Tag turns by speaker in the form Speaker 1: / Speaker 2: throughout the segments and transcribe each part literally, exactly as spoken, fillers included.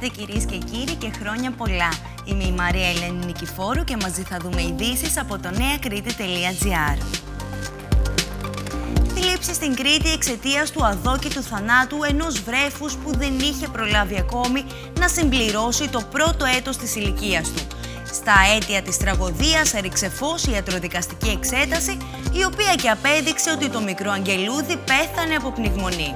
Speaker 1: χαίρετε κυρίες και κύριοι και χρόνια πολλά. Είμαι η Μαρία Ελένη Νικηφόρου και μαζί θα δούμε ειδήσεις από το νέα κρήτη τελεία τζι άρ. Θλίψη στην Κρήτη εξαιτίας του αδόκητου θανάτου ενός βρέφους που δεν είχε προλάβει ακόμη να συμπληρώσει το πρώτο έτος της ηλικίας του. Στα αίτια της τραγωδίας έριξε φως η ιατροδικαστική εξέταση, η οποία και απέδειξε ότι το μικρό αγγελούδι πέθανε από πνιγμονή.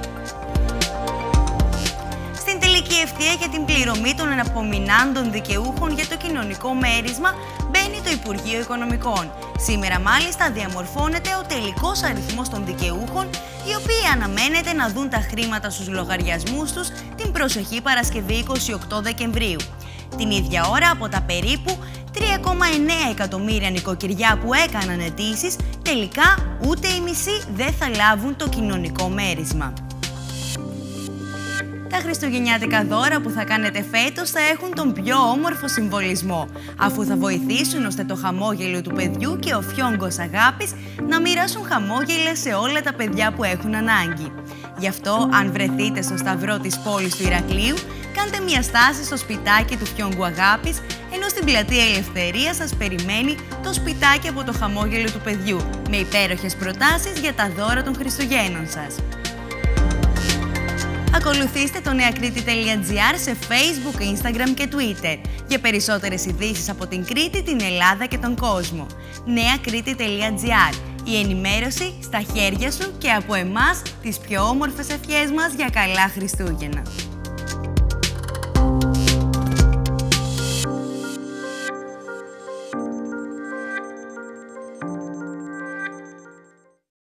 Speaker 1: Στην τελική ευθεία για την πληρωμή των αναπομεινάντων δικαιούχων για το κοινωνικό μέρισμα μπαίνει το Υπουργείο Οικονομικών. Σήμερα μάλιστα διαμορφώνεται ο τελικός αριθμός των δικαιούχων, οι οποίοι αναμένεται να δουν τα χρήματα στους λογαριασμούς τους την προσεχή Παρασκευή είκοσι οκτώ Δεκεμβρίου. Την ίδια ώρα από τα περίπου τρία κόμμα εννέα εκατομμύρια νοικοκυριά που έκαναν αιτήσεις, τελικά ούτε οι μισοί δεν θα λάβουν το κοινωνικό μέρισμα. Τα χριστουγεννιάτικα δώρα που θα κάνετε φέτος θα έχουν τον πιο όμορφο συμβολισμό, αφού θα βοηθήσουν ώστε το χαμόγελο του παιδιού και ο φιόγκος αγάπης να μοιράσουν χαμόγελα σε όλα τα παιδιά που έχουν ανάγκη. Γι' αυτό, αν βρεθείτε στο σταυρό της πόλης του Ηρακλείου, κάντε μια στάση στο σπιτάκι του φιόγκου αγάπης, ενώ στην πλατεία Ελευθερίας σας περιμένει το σπιτάκι από το χαμόγελο του παιδιού, με υπέροχες προτάσεις για τα δώρα των Χριστουγέννων σας. Ακολουθήστε το νέα κρήτη τελεία τζι άρ σε Facebook, Instagram και Twitter για περισσότερες ειδήσεις από την Κρήτη, την Ελλάδα και τον κόσμο. νέα κρήτη τελεία τζι άρ. Η ενημέρωση στα χέρια σου και από εμάς τις πιο όμορφες ευχές μας για καλά Χριστούγεννα.